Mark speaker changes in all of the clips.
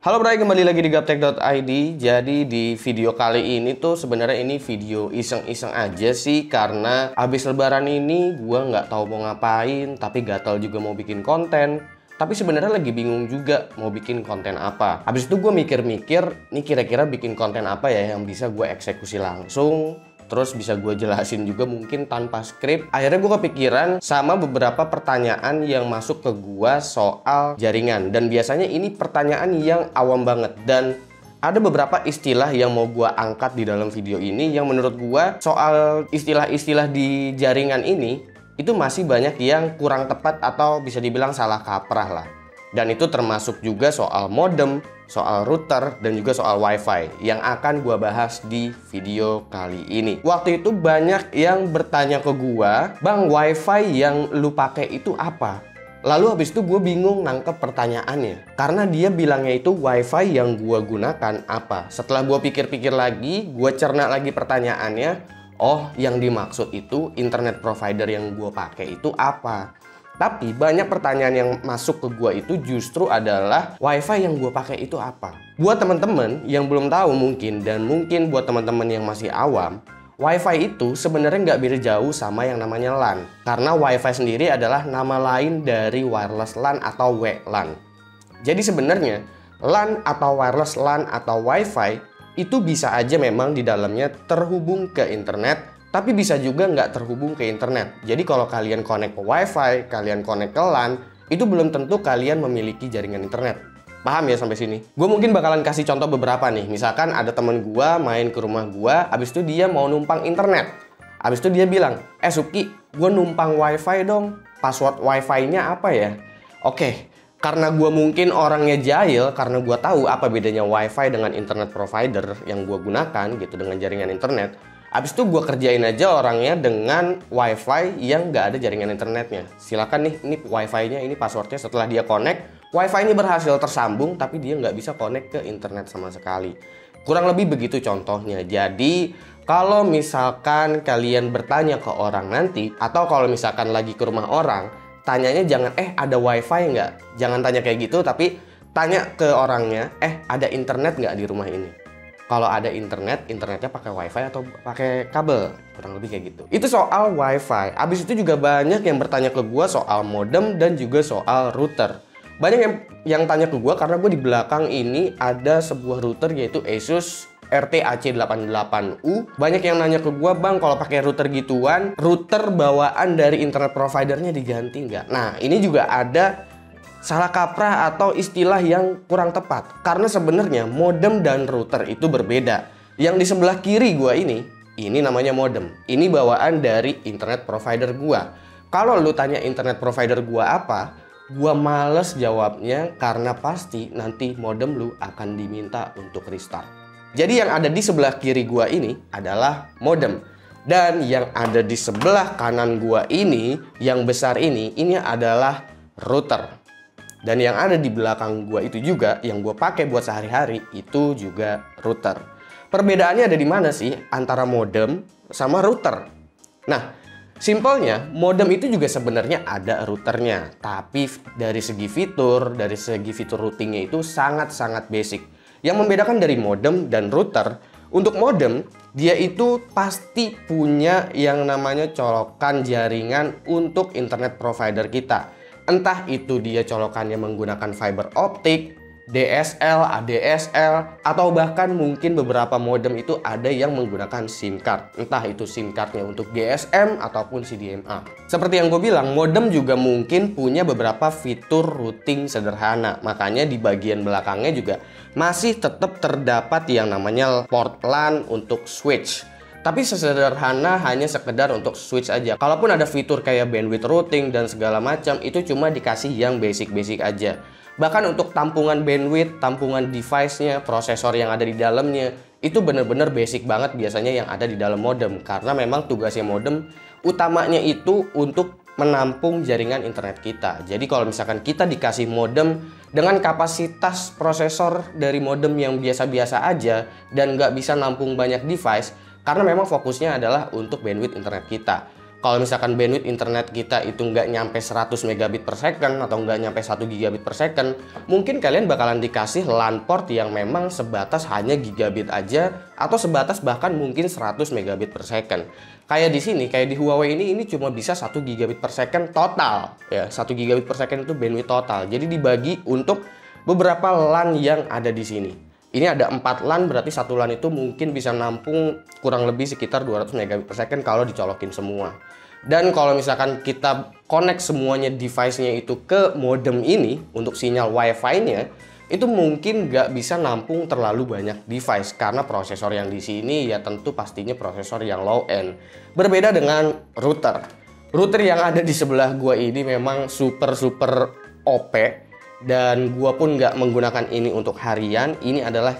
Speaker 1: Halo Bray, kembali lagi di gaptek.id. Jadi di video kali ini tuh sebenarnya ini video iseng-iseng aja sih, karena abis lebaran ini gua nggak tahu mau ngapain, tapi gatal juga mau bikin konten. Tapi sebenarnya lagi bingung juga mau bikin konten apa. Habis itu gue mikir-mikir, nih kira-kira bikin konten apa ya yang bisa gue eksekusi langsung, terus bisa gue jelasin juga mungkin tanpa skrip. Akhirnya gue kepikiran sama beberapa pertanyaan yang masuk ke gue soal jaringan. Dan biasanya ini pertanyaan yang awam banget. Dan ada beberapa istilah yang mau gue angkat di dalam video ini yang menurut gue soal istilah-istilah di jaringan ini itu masih banyak yang kurang tepat atau bisa dibilang salah kaprah lah. Dan itu termasuk juga soal modem, soal router, dan juga soal wifi yang akan gua bahas di video kali ini. Waktu itu banyak yang bertanya ke gua, "Bang, wifi yang lu pakai itu apa?" Lalu habis itu gue bingung nangkep pertanyaannya, karena dia bilangnya itu wifi yang gua gunakan apa. Setelah gua pikir-pikir lagi, gua cerna lagi pertanyaannya. Oh, yang dimaksud itu internet provider yang gue pakai itu apa? Tapi banyak pertanyaan yang masuk ke gue itu justru adalah wifi yang gue pakai itu apa? Buat teman-teman yang belum tahu mungkin, dan mungkin buat teman-teman yang masih awam, wifi itu sebenarnya nggak beda jauh sama yang namanya LAN. Karena wifi sendiri adalah nama lain dari wireless LAN atau WLAN. Jadi sebenarnya LAN atau wireless LAN atau wifi itu bisa aja memang di dalamnya terhubung ke internet, tapi bisa juga nggak terhubung ke internet. Jadi kalau kalian connect ke wifi, kalian connect ke LAN, itu belum tentu kalian memiliki jaringan internet. Paham ya sampai sini? Gue mungkin bakalan kasih contoh beberapa nih. Misalkan ada temen gue main ke rumah gue, abis itu dia mau numpang internet. Abis itu dia bilang, Suki, gue numpang wifi dong. Password wifi-nya apa ya? Oke. Karena gue mungkin orangnya jahil, karena gue tahu apa bedanya wifi dengan internet provider yang gue gunakan gitu, dengan jaringan internet. Abis itu gue kerjain aja orangnya dengan wifi yang nggak ada jaringan internetnya. Silakan nih, ini wifi-nya, ini passwordnya. Setelah dia connect, wifi ini berhasil tersambung, tapi dia nggak bisa connect ke internet sama sekali. Kurang lebih begitu contohnya. Jadi kalau misalkan kalian bertanya ke orang nanti, atau kalau misalkan lagi ke rumah orang, tanyanya jangan ada wifi nggak? Jangan tanya kayak gitu, tapi tanya ke orangnya, ada internet nggak di rumah ini? Kalau ada internet, internetnya pakai wifi atau pakai kabel? Kurang lebih kayak gitu. Itu soal wifi. Abis itu juga banyak yang bertanya ke gue soal modem dan juga soal router. Banyak yang tanya ke gue karena gue di belakang ini ada sebuah router yaitu Asus RT-AC88U. Banyak yang nanya ke gua, "Bang, kalau pakai router gituan, router bawaan dari internet providernya diganti nggak?" Nah, ini juga ada salah kaprah atau istilah yang kurang tepat. Karena sebenarnya modem dan router itu berbeda. Yang di sebelah kiri gua ini namanya modem. Ini bawaan dari internet provider gua. Kalau lu tanya internet provider gua apa, gua males jawabnya karena pasti nanti modem lu akan diminta untuk restart. Jadi yang ada di sebelah kiri gua ini adalah modem. Dan yang ada di sebelah kanan gua ini, yang besar ini adalah router. Dan yang ada di belakang gua itu juga, yang gua pakai buat sehari-hari, itu juga router. Perbedaannya ada di mana sih antara modem sama router? Nah, simpelnya modem itu juga sebenarnya ada routernya. Tapi dari segi fitur routingnya itu sangat-sangat basic. Yang membedakan dari modem dan router, untuk modem, dia itu pasti punya yang namanya colokan jaringan untuk internet provider kita. Entah itu dia colokannya menggunakan fiber optik, DSL, ADSL, atau bahkan mungkin beberapa modem itu ada yang menggunakan SIM card. Entah itu SIM cardnya untuk GSM ataupun CDMA. Seperti yang gue bilang, modem juga mungkin punya beberapa fitur routing sederhana. Makanya di bagian belakangnya juga masih tetap terdapat yang namanya port LAN untuk switch. Tapi sesederhana hanya sekedar untuk switch aja. Kalaupun ada fitur kayak bandwidth routing dan segala macam, itu cuma dikasih yang basic-basic aja. Bahkan untuk tampungan bandwidth, tampungan device-nya, prosesor yang ada di dalamnya, itu bener-bener basic banget biasanya yang ada di dalam modem. Karena memang tugasnya modem utamanya itu untuk menampung jaringan internet kita. Jadi kalau misalkan kita dikasih modem dengan kapasitas prosesor dari modem yang biasa-biasa aja dan nggak bisa nampung banyak device, karena memang fokusnya adalah untuk bandwidth internet kita. Kalau misalkan bandwidth internet kita itu nggak nyampe 100 megabit per second atau nggak nyampe 1 gigabit per second, mungkin kalian bakalan dikasih LAN port yang memang sebatas hanya gigabit aja atau sebatas bahkan mungkin 100 megabit per second. Kayak di sini, kayak di Huawei ini cuma bisa 1 gigabit per second total. Ya, 1 gigabit per second itu bandwidth total. Jadi dibagi untuk beberapa LAN yang ada di sini. Ini ada 4 LAN, berarti satu LAN itu mungkin bisa nampung kurang lebih sekitar 200 megabit per second kalau dicolokin semua. Dan kalau misalkan kita connect semuanya device-nya itu ke modem ini untuk sinyal Wi-Fi-nya, itu mungkin nggak bisa nampung terlalu banyak device karena prosesor yang di sini ya tentu pastinya prosesor yang low end. Berbeda dengan router. Router yang ada di sebelah gua ini memang super OP. Dan gua pun nggak menggunakan ini untuk harian. Ini adalah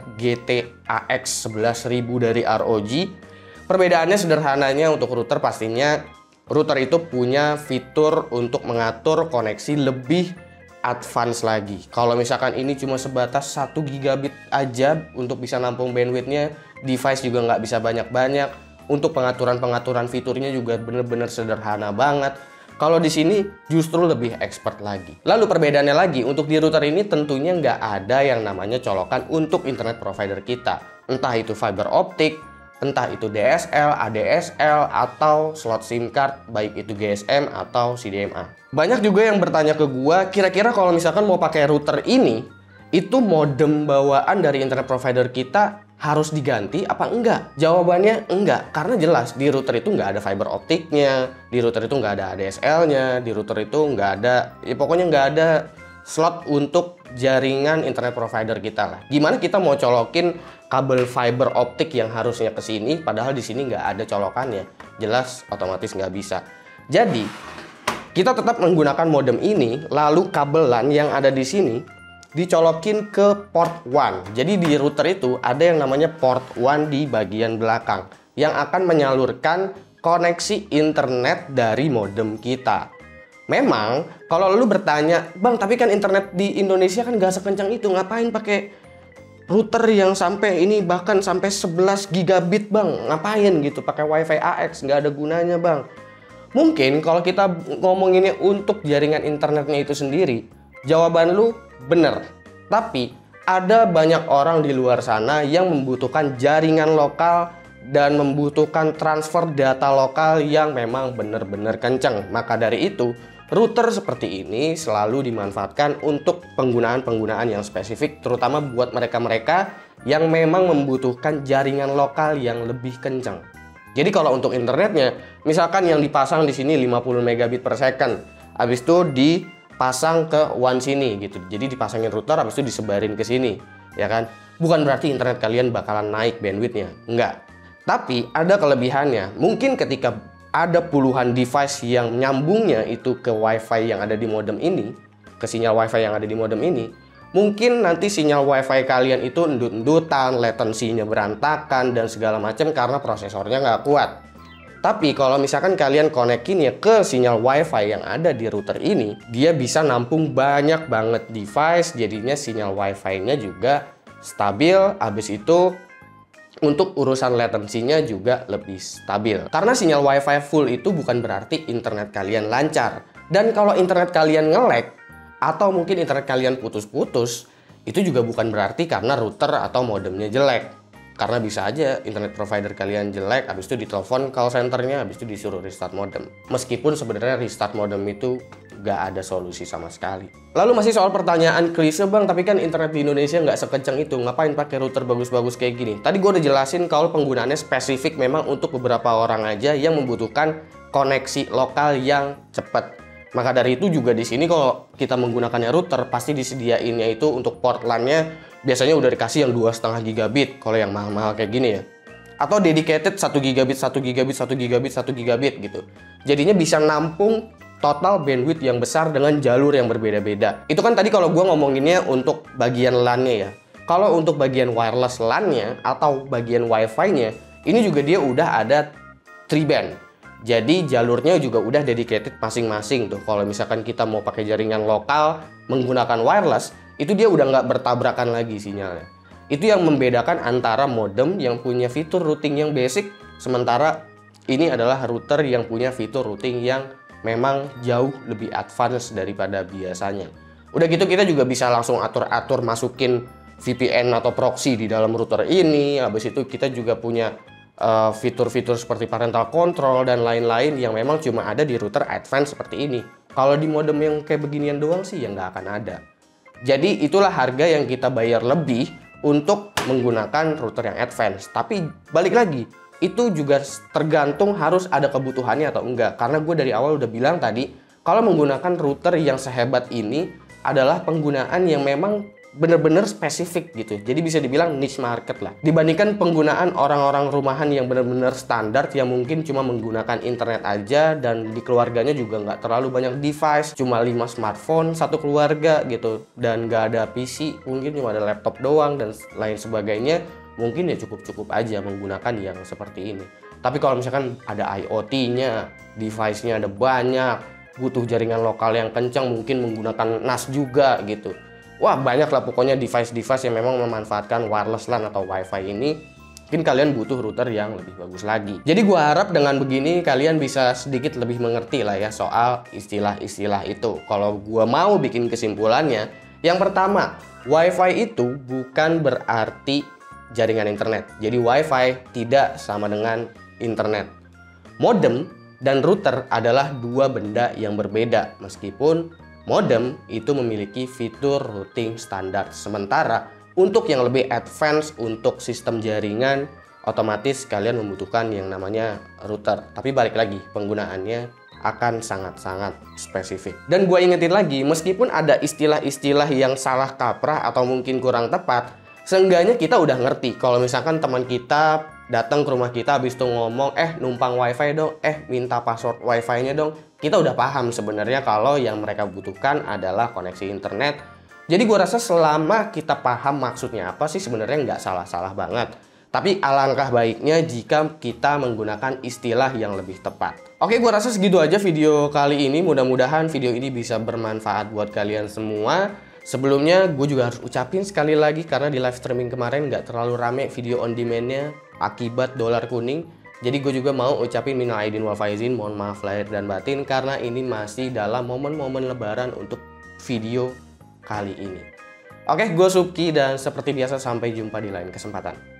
Speaker 1: GTAX 11.000 dari ROG. Perbedaannya sederhananya untuk router pastinya router itu punya fitur untuk mengatur koneksi lebih advance lagi. Kalau misalkan ini cuma sebatas 1 gigabit aja untuk bisa nampung bandwidthnya, device juga nggak bisa banyak-banyak. Untuk pengaturan fiturnya juga bener-bener sederhana banget. Kalau di sini justru lebih expert lagi. Lalu perbedaannya lagi, untuk di router ini tentunya nggak ada yang namanya colokan untuk internet provider kita. Entah itu fiber optik, entah itu DSL, ADSL, atau slot SIM card, baik itu GSM atau CDMA. Banyak juga yang bertanya ke gua, kira-kira kalau misalkan mau pakai router ini, itu modem bawaan dari internet provider kita harus diganti apa enggak? Jawabannya enggak, karena jelas di router itu nggak ada fiber optiknya, di router itu nggak ada ADSL-nya, di router itu nggak ada, ya pokoknya nggak ada slot untuk jaringan internet provider kita lah. Gimana kita mau colokin kabel fiber optik yang harusnya ke sini, padahal di sini nggak ada colokannya? Jelas otomatis nggak bisa. Jadi kita tetap menggunakan modem ini, lalu kabel LAN yang ada di sini dicolokin ke port 1. Jadi di router itu ada yang namanya port 1 di bagian belakang yang akan menyalurkan koneksi internet dari modem kita. Memang kalau lu bertanya, "Bang, tapi kan internet di Indonesia kan gak sekencang itu, ngapain pakai router yang sampai ini bahkan sampai 11 gigabit, Bang? Ngapain gitu pakai WiFi AX? Nggak ada gunanya, Bang." Mungkin kalau kita ngomonginnya untuk jaringan internetnya itu sendiri, jawaban lu bener. Tapi ada banyak orang di luar sana yang membutuhkan jaringan lokal dan membutuhkan transfer data lokal yang memang bener-bener kenceng. Maka dari itu, router seperti ini selalu dimanfaatkan untuk penggunaan-penggunaan yang spesifik, terutama buat mereka-mereka yang memang membutuhkan jaringan lokal yang lebih kenceng. Jadi kalau untuk internetnya, misalkan yang dipasang di sini 50 megabit per second, habis itu dipasang ke WAN sini gitu. Jadi dipasangin router, habis itu disebarin ke sini, ya kan? Bukan berarti internet kalian bakalan naik bandwidthnya, enggak. Tapi ada kelebihannya. Mungkin ketika ada puluhan device yang nyambungnya itu ke WiFi yang ada di modem ini, ke sinyal WiFi yang ada di modem ini, mungkin nanti sinyal WiFi kalian itu endut-endutan, latensinya berantakan, dan segala macam karena prosesornya nggak kuat. Tapi kalau misalkan kalian konekin ya ke sinyal WiFi yang ada di router ini, dia bisa nampung banyak banget device, jadinya sinyal WiFi-nya juga stabil, habis itu untuk urusan latensinya juga lebih stabil. Karena sinyal WiFi full itu bukan berarti internet kalian lancar. Dan kalau internet kalian nge-lag, atau mungkin internet kalian putus-putus, itu juga bukan berarti karena router atau modemnya jelek. Karena bisa aja internet provider kalian jelek, habis itu ditelepon call centernya, habis itu disuruh restart modem. Meskipun sebenarnya restart modem itu gak ada solusi sama sekali. Lalu masih soal pertanyaan klise, "Bang, tapi kan internet di Indonesia nggak sekencang itu, ngapain pakai router bagus-bagus kayak gini?" Tadi gue udah jelasin kalau penggunaannya spesifik memang untuk beberapa orang aja yang membutuhkan koneksi lokal yang cepat. Maka dari itu juga di sini kalau kita menggunakannya router, pasti disediainnya itu untuk port LAN-nya biasanya udah dikasih yang 2,5 gigabit kalau yang mahal-mahal kayak gini ya. Atau dedicated 1 gigabit, 1 gigabit, 1 gigabit, 1 gigabit gitu. Jadinya bisa nampung total bandwidth yang besar dengan jalur yang berbeda-beda. Itu kan tadi kalau gue ngomonginnya untuk bagian LAN-nya ya. Kalau untuk bagian wireless LAN-nya atau bagian Wi-Fi-nya, ini juga dia udah ada 3 band. Jadi jalurnya juga udah dedicated masing-masing tuh. Kalau misalkan kita mau pakai jaringan lokal menggunakan wireless, itu dia udah nggak bertabrakan lagi sinyalnya. Itu yang membedakan antara modem yang punya fitur routing yang basic, sementara ini adalah router yang punya fitur routing yang memang jauh lebih advance daripada biasanya. Udah gitu kita juga bisa langsung atur-atur masukin VPN atau proxy di dalam router ini. Habis itu kita juga punya fitur-fitur seperti parental control dan lain-lain yang memang cuma ada di router advance seperti ini. Kalau di modem yang kayak beginian doang sih ya nggak akan ada. Jadi itulah harga yang kita bayar lebih untuk menggunakan router yang advance. Tapi balik lagi, itu juga tergantung harus ada kebutuhannya atau enggak. Karena gue dari awal udah bilang tadi, kalau menggunakan router yang sehebat ini adalah penggunaan yang memang bener-bener spesifik gitu. Jadi bisa dibilang niche market lah. Dibandingkan penggunaan orang-orang rumahan yang bener-bener standar yang mungkin cuma menggunakan internet aja dan di keluarganya juga nggak terlalu banyak device, cuma 5 smartphone satu keluarga gitu dan nggak ada PC, mungkin cuma ada laptop doang dan lain sebagainya. Mungkin ya cukup-cukup aja menggunakan yang seperti ini. Tapi kalau misalkan ada IoT-nya, device-nya ada banyak, butuh jaringan lokal yang kencang, mungkin menggunakan NAS juga gitu. Wah, banyak lah pokoknya device-device yang memang memanfaatkan wireless LAN atau WiFi ini. Mungkin kalian butuh router yang lebih bagus lagi. Jadi gua harap dengan begini kalian bisa sedikit lebih mengerti lah ya soal istilah-istilah itu. Kalau gua mau bikin kesimpulannya, yang pertama, WiFi itu bukan berarti jaringan internet. Jadi WiFi tidak sama dengan internet. Modem dan router adalah dua benda yang berbeda, meskipun modem itu memiliki fitur routing standar. Sementara untuk yang lebih advance untuk sistem jaringan, otomatis kalian membutuhkan yang namanya router. Tapi balik lagi, penggunaannya akan sangat-sangat spesifik. Dan gue ingetin lagi, meskipun ada istilah-istilah yang salah kaprah atau mungkin kurang tepat, seenggaknya kita udah ngerti. Kalau misalkan teman kita datang ke rumah kita habis itu ngomong, numpang wifi dong, minta password wifi-nya dong, kita udah paham sebenarnya kalau yang mereka butuhkan adalah koneksi internet. Jadi gue rasa selama kita paham maksudnya apa sih sebenarnya nggak salah-salah banget. Tapi alangkah baiknya jika kita menggunakan istilah yang lebih tepat. Oke, gue rasa segitu aja video kali ini. Mudah-mudahan video ini bisa bermanfaat buat kalian semua. Sebelumnya gue juga harus ucapin sekali lagi karena di live streaming kemarin nggak terlalu rame video on demand-nya akibat dolar kuning. Jadi gue juga mau ucapin minal aidin wal faizin, mohon maaf lahir dan batin karena ini masih dalam momen-momen lebaran untuk video kali ini. Oke, gue Subki dan seperti biasa sampai jumpa di lain kesempatan.